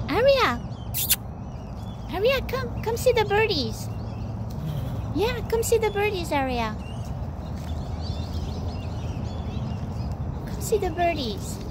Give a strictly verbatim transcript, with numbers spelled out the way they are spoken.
Aria! Aria, come, come see the birdies. Yeah, come see the birdies, Aria. Come see the birdies.